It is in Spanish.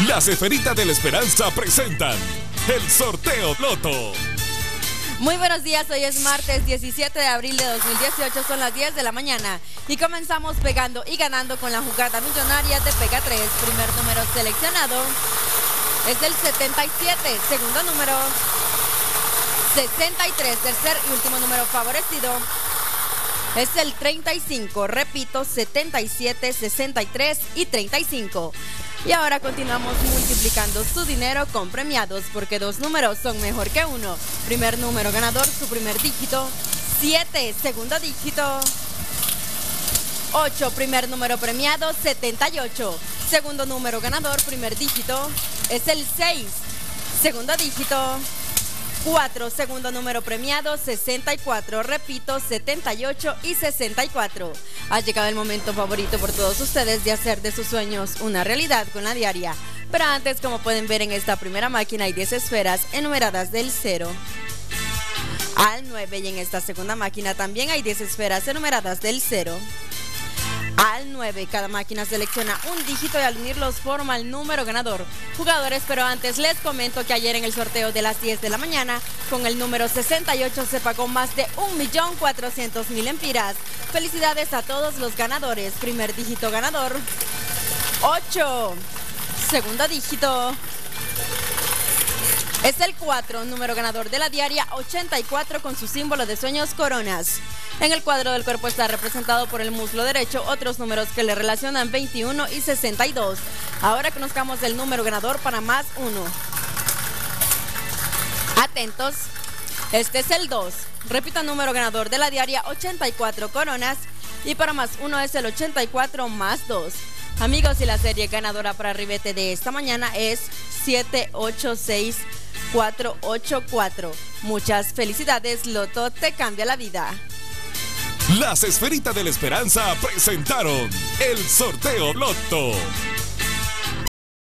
Las Esferitas de la Esperanza presentan el Sorteo Loto. Muy buenos días, hoy es martes 17 de abril de 2018, son las 10 de la mañana y comenzamos pegando y ganando con la jugada millonaria de Pega 3. Primer número seleccionado es el 77, segundo número 63, tercer y último número favorecido es el 35, repito, 77, 63 y 35. Y ahora continuamos multiplicando su dinero con premiados, porque dos números son mejor que uno. Primer número ganador, su primer dígito, 7, segundo dígito, 8, primer número premiado, 78. Segundo número ganador, primer dígito, es el 6, segundo dígito, 4, segundo número premiado, 64, repito, 78 y 64. Ha llegado el momento favorito por todos ustedes de hacer de sus sueños una realidad con la diaria. Pero antes, como pueden ver en esta primera máquina, hay 10 esferas enumeradas del 0 al 9 y en esta segunda máquina también hay 10 esferas enumeradas del 0 al 9. Cada máquina selecciona un dígito y al unirlos forma el número ganador. Jugadores, pero antes les comento que ayer en el sorteo de las 10 de la mañana, con el número 68 se pagó más de 1.400.000 empiras. Felicidades a todos los ganadores. Primer dígito ganador, 8. Segundo dígito es el 4, número ganador de la diaria 84 con su símbolo de sueños coronas. En el cuadro del cuerpo está representado por el muslo derecho otros números que le relacionan 21 y 62. Ahora conozcamos el número ganador para más 1. Atentos, este es el 2. Repito, número ganador de la diaria 84 coronas y para más 1 es el 84 más 2. Amigos, y la serie ganadora para Ribete de esta mañana es 786484. Muchas felicidades, Loto te cambia la vida. Las Esferitas de la Esperanza presentaron el Sorteo Loto.